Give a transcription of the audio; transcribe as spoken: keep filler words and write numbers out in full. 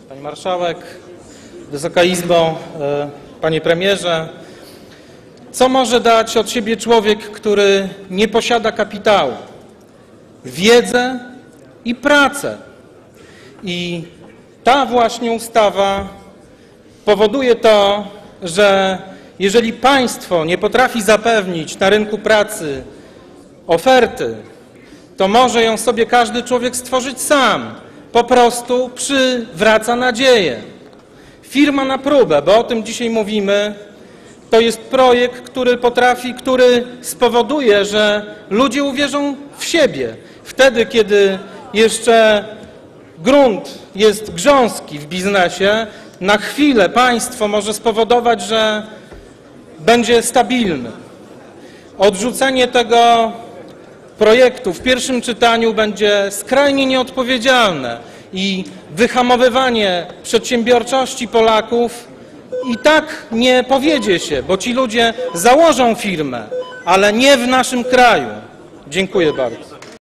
Pani Marszałek, Wysoka Izbo, Panie Premierze. Co może dać od siebie człowiek, który nie posiada kapitału? Wiedzę i pracę. I ta właśnie ustawa powoduje to, że jeżeli państwo nie potrafi zapewnić na rynku pracy oferty, to może ją sobie każdy człowiek stworzyć sam. Po prostu przywraca nadzieję. Firma na próbę, bo o tym dzisiaj mówimy, to jest projekt, który potrafi, który spowoduje, że ludzie uwierzą w siebie. Wtedy, kiedy jeszcze grunt jest grząski w biznesie, na chwilę państwo może spowodować, że będzie stabilny. Odrzucenie tego projektu w pierwszym czytaniu będzie skrajnie nieodpowiedzialne i wyhamowywanie przedsiębiorczości Polaków i tak nie powiedzie się, bo ci ludzie założą firmę, ale nie w naszym kraju. Dziękuję bardzo.